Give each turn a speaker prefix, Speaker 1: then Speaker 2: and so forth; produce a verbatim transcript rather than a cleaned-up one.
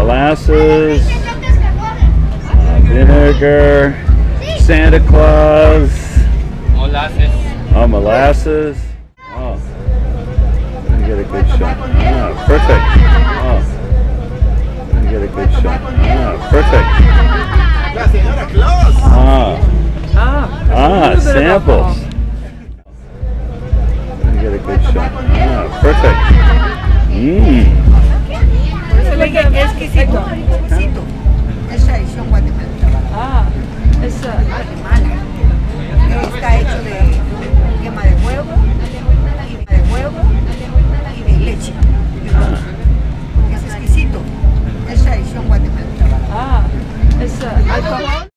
Speaker 1: molasses, uh, vinegar, Santa Claus.
Speaker 2: Molasses.
Speaker 1: Oh, molasses. Oh, let me get a good shot. Ah, perfect. Oh, let me get a good shot. Ah, perfect. Ah, ah, samples. Let me get a good shot. Ah, perfect. Mmm.
Speaker 3: Exquisito. Exquisito. Esa edición guatemalteca.
Speaker 4: Ah, esa.